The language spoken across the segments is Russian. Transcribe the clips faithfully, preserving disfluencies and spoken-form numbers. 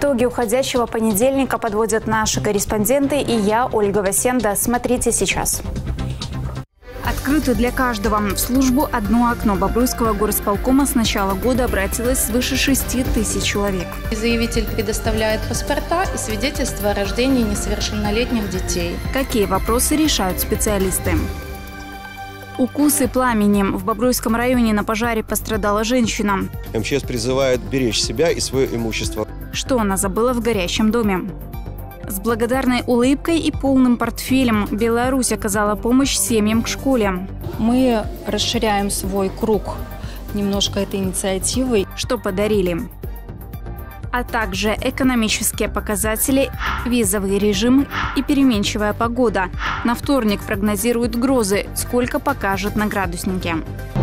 Итоги уходящего понедельника подводят наши корреспонденты и я, Ольга Васенда. Смотрите сейчас. Открыто для каждого. В службу «Одно окно» Бобруйского горосполкома с начала года обратилось свыше шести тысяч человек. Заявитель предоставляет паспорта и свидетельства о рождении несовершеннолетних детей. Какие вопросы решают специалисты? Укусы пламенем. В Бобруйском районе на пожаре пострадала женщина. эм че эс призывает беречь себя и свое имущество. Что она забыла в горящем доме? С благодарной улыбкой и полным портфелем Беларусь оказала помощь семьям к школе. Мы расширяем свой круг немножко этой инициативой. Что подарили? А также экономические показатели, визовый режим и переменчивая погода. На вторник прогнозируют грозы, сколько покажет на градуснике.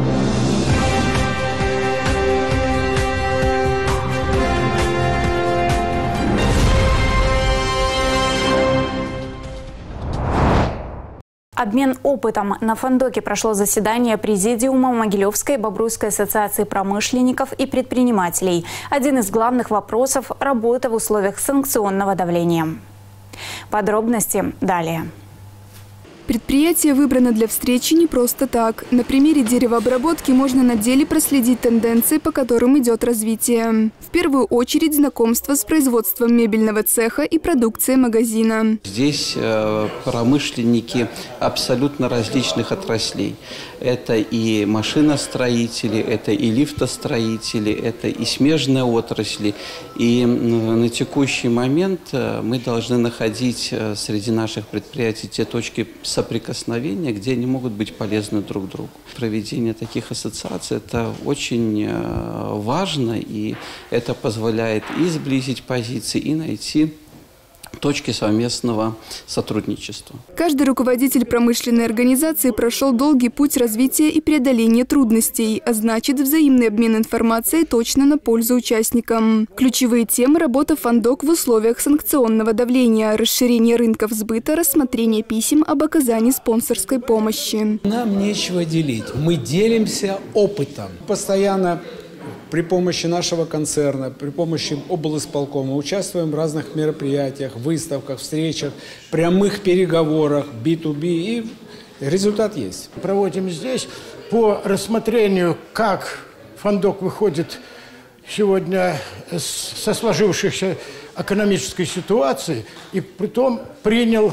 Обмен опытом. На Фандоке прошло заседание Президиума Могилевской и Бобруйской ассоциации промышленников и предпринимателей. Один из главных вопросов – работа в условиях санкционного давления. Подробности далее. Предприятие выбрано для встречи не просто так. На примере деревообработки можно на деле проследить тенденции, по которым идет развитие. В первую очередь знакомство с производством мебельного цеха и продукцией магазина. Здесь промышленники абсолютно различных отраслей. Это и машиностроители, это и лифтостроители, это и смежные отрасли. И на текущий момент мы должны находить среди наших предприятий те точки соприкосновения, где они могут быть полезны друг другу. Проведение таких ассоциаций – это очень важно, и это позволяет и сблизить позиции, и найти точки совместного сотрудничества. Каждый руководитель промышленной организации прошел долгий путь развития и преодоления трудностей, а значит, взаимный обмен информацией точно на пользу участникам. Ключевые темы – работа Фандок в условиях санкционного давления, расширение рынков сбыта, рассмотрение писем об оказании спонсорской помощи. Нам нечего делить. Мы делимся опытом. Постоянно при помощи нашего концерна, при помощи облисполкома участвуем в разных мероприятиях, выставках, встречах, прямых переговорах, би ту би, и результат есть. Проводим здесь по рассмотрению, как Фандок выходит сегодня со сложившейся экономической ситуации, и притом принял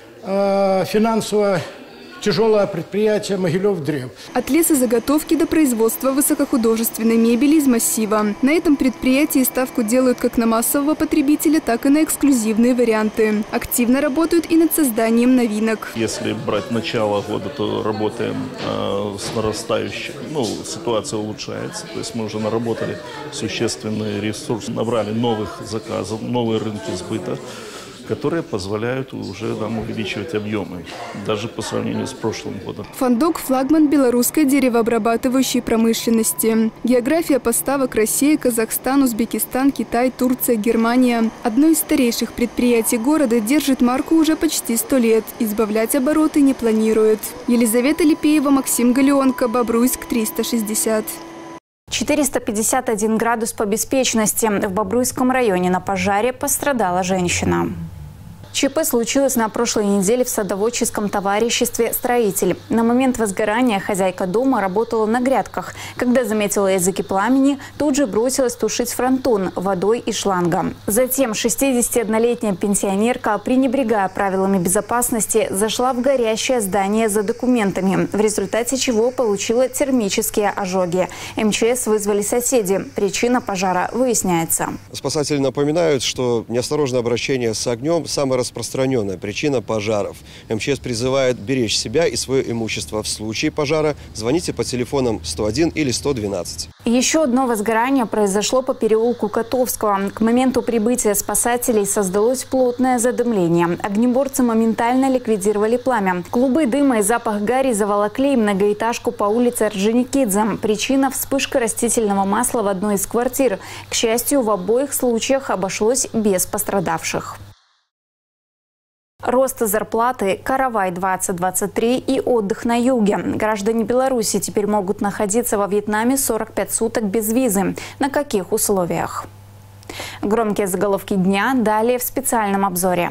э, финансово тяжелое предприятие «Могилев-Древ». От лесозаготовки до производства высокохудожественной мебели из массива. На этом предприятии ставку делают как на массового потребителя, так и на эксклюзивные варианты. Активно работают и над созданием новинок. Если брать начало года, то работаем э, с нарастающей, ну, ситуация улучшается. То есть мы уже наработали существенный ресурс, набрали новых заказов, новые рынки сбыта, которые позволяют уже нам увеличивать объемы, даже по сравнению с прошлым годом. Фандок – флагман белорусской деревообрабатывающей промышленности. География поставок – Россия, Казахстан, Узбекистан, Китай, Турция, Германия. Одно из старейших предприятий города держит марку уже почти сто лет. Избавлять обороты не планирует. Елизавета Липеева, Максим Галеонко, Бобруйск, триста шестьдесят. четыреста пятьдесят один градус по беспечности. В Бобруйском районе на пожаре пострадала женщина. ЧП случилось на прошлой неделе в садоводческом товариществе «Строитель». На момент возгорания хозяйка дома работала на грядках. Когда заметила языки пламени, тут же бросилась тушить фронтон водой и шлангом. Затем шестидесятиоднолетняя пенсионерка, пренебрегая правилами безопасности, зашла в горящее здание за документами, в результате чего получила термические ожоги. эм че эс вызвали соседи. Причина пожара выясняется. Спасатели напоминают, что неосторожное обращение с огнем – самое распространенная причина пожаров. эм че эс призывает беречь себя и свое имущество. В случае пожара звоните по телефонам сто один или сто двенадцать. Еще одно возгорание произошло по переулку Котовского. К моменту прибытия спасателей создалось плотное задымление. Огнеборцы моментально ликвидировали пламя. Клубы дыма и запах гари заволокли многоэтажку по улице Орджоникидзе. Причина – вспышка растительного масла в одной из квартир. К счастью, в обоих случаях обошлось без пострадавших. Рост зарплаты, каравай двадцать двадцать три и отдых на юге. Граждане Беларуси теперь могут находиться во Вьетнаме сорок пять суток без визы. На каких условиях? Громкие заголовки дня далее в специальном обзоре.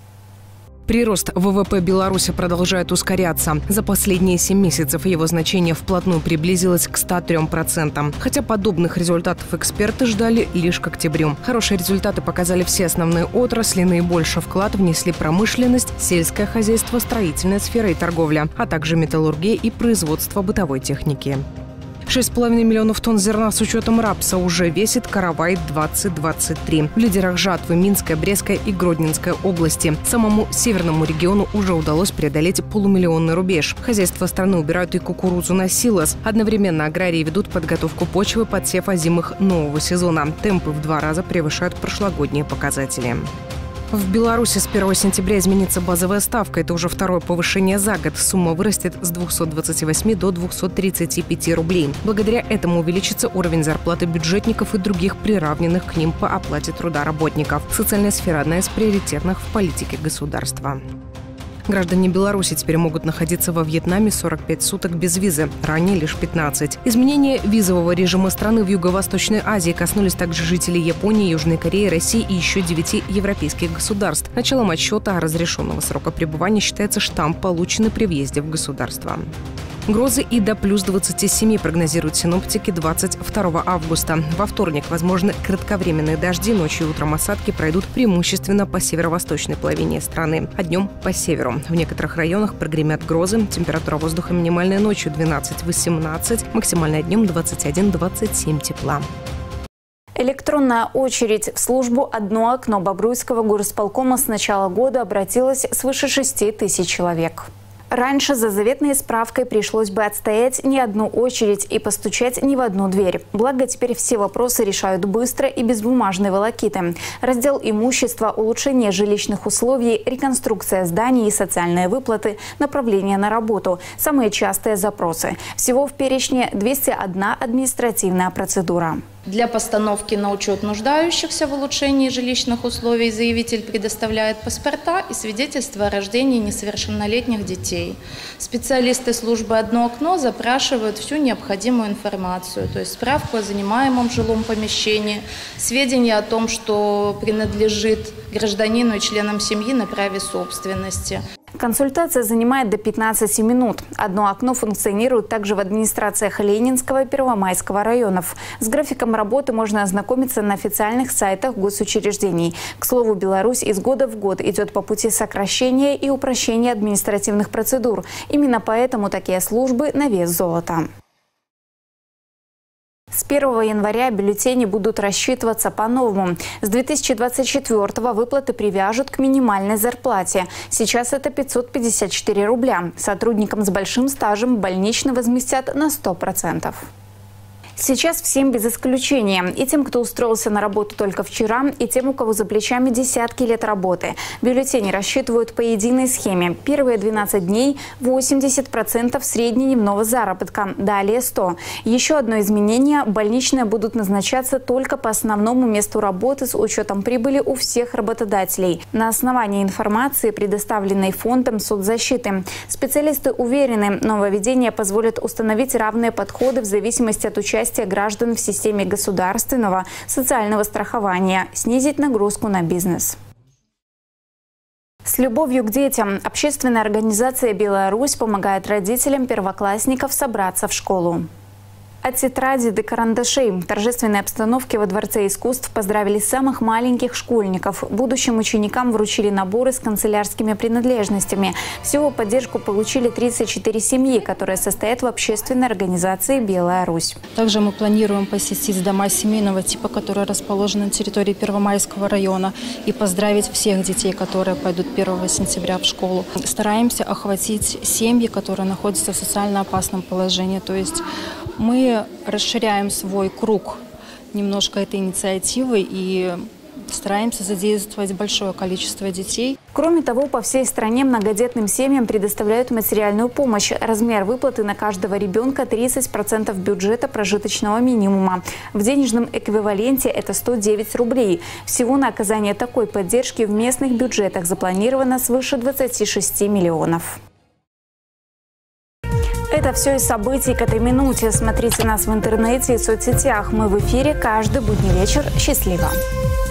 Прирост ВВП Беларуси продолжает ускоряться. За последние семь месяцев его значение вплотную приблизилось к ста трём процентам. Хотя подобных результатов эксперты ждали лишь к октябрю. Хорошие результаты показали все основные отрасли. Наибольший вклад внесли промышленность, сельское хозяйство, строительная сфера и торговля, а также металлургия и производство бытовой техники. шесть с половиной миллионов тонн зерна с учетом рапса уже весит каравай двадцать двадцать три. В лидерах жатвы Минская, Брестская и Гродненская области. Самому северному региону уже удалось преодолеть полумиллионный рубеж. Хозяйства страны убирают и кукурузу на силос. Одновременно аграрии ведут подготовку почвы под сев озимых нового сезона. Темпы в два раза превышают прошлогодние показатели. В Беларуси с первого сентября изменится базовая ставка. Это уже второе повышение за год. Сумма вырастет с двухсот двадцати восьми до двухсот тридцати пяти рублей. Благодаря этому увеличится уровень зарплаты бюджетников и других приравненных к ним по оплате труда работников. Социальная сфера – одна из приоритетных в политике государства. Граждане Беларуси теперь могут находиться во Вьетнаме сорок пять суток без визы, ранее лишь пятнадцать. Изменения визового режима страны в Юго-Восточной Азии коснулись также жителей Японии, Южной Кореи, России и еще девяти европейских государств. Началом отсчета разрешенного срока пребывания считается штамп, полученный при въезде в государство. Грозы и до плюс двадцати семи прогнозируют синоптики двадцать второго августа. Во вторник возможны кратковременные дожди, ночью и утром осадки пройдут преимущественно по северо-восточной половине страны, а днем по северу. В некоторых районах прогремят грозы. Температура воздуха минимальная ночью двенадцать-восемнадцать, максимальная днем двадцать один — двадцать семь тепла. Электронная очередь в службу «Одно окно» Бобруйского горосполкома с начала года обратилась свыше шести тысяч человек. Раньше за заветной справкой пришлось бы отстоять не одну очередь и постучать не в одну дверь. Благо, теперь все вопросы решают быстро и без бумажной волокиты. Раздел имущества, улучшение жилищных условий, реконструкция зданий и социальные выплаты, направление на работу – самые частые запросы. Всего в перечне двести одна административная процедура. Для постановки на учет нуждающихся в улучшении жилищных условий заявитель предоставляет паспорта и свидетельства о рождении несовершеннолетних детей. Специалисты службы «Одно окно» запрашивают всю необходимую информацию, то есть справку о занимаемом жилом помещении, сведения о том, что принадлежит гражданину и членам семьи на праве собственности. Консультация занимает до пятнадцати минут. «Одно окно» функционирует также в администрациях Ленинского и Первомайского районов. С графиком работы можно ознакомиться на официальных сайтах госучреждений. К слову, Беларусь из года в год идет по пути сокращения и упрощения административных процедур. Именно поэтому такие службы на вес золота. С первого января бюллетени будут рассчитываться по-новому. С две тысячи двадцать четвёртого выплаты привяжут к минимальной зарплате. Сейчас это пятьсот пятьдесят четыре рубля. Сотрудникам с большим стажем больничный возместят на сто процентов. Сейчас всем без исключения. И тем, кто устроился на работу только вчера, и тем, у кого за плечами десятки лет работы. Бюллетени рассчитывают по единой схеме. Первые двенадцать дней – восемьдесят процентов среднедневного заработка, далее сто процентов. Еще одно изменение – больничные будут назначаться только по основному месту работы с учетом прибыли у всех работодателей. На основании информации, предоставленной Фондом соцзащиты. Специалисты уверены, нововведение позволит установить равные подходы в зависимости от участия граждан в системе государственного социального страхования, снизить нагрузку на бизнес. С любовью к детям общественная организация «Белая Русь» помогает родителям первоклассников собраться в школу. От тетради до карандашей в торжественной обстановке во Дворце искусств поздравили самых маленьких школьников. Будущим ученикам вручили наборы с канцелярскими принадлежностями. Всего поддержку получили тридцать четыре семьи, которые состоят в общественной организации «Белая Русь». Также мы планируем посетить дома семейного типа, которые расположены на территории Первомайского района, и поздравить всех детей, которые пойдут первого сентября в школу. Стараемся охватить семьи, которые находятся в социально опасном положении. То есть мы расширяем свой круг немножко этой инициативы и стараемся задействовать большое количество детей. Кроме того, по всей стране многодетным семьям предоставляют материальную помощь. Размер выплаты на каждого ребенка – тридцать процентов бюджета прожиточного минимума. В денежном эквиваленте это сто девять рублей. Всего на оказание такой поддержки в местных бюджетах запланировано свыше двадцати шести миллионов. Это все из событий к этой минуте. Смотрите нас в интернете и соцсетях. Мы в эфире каждый будний вечер. Счастливо!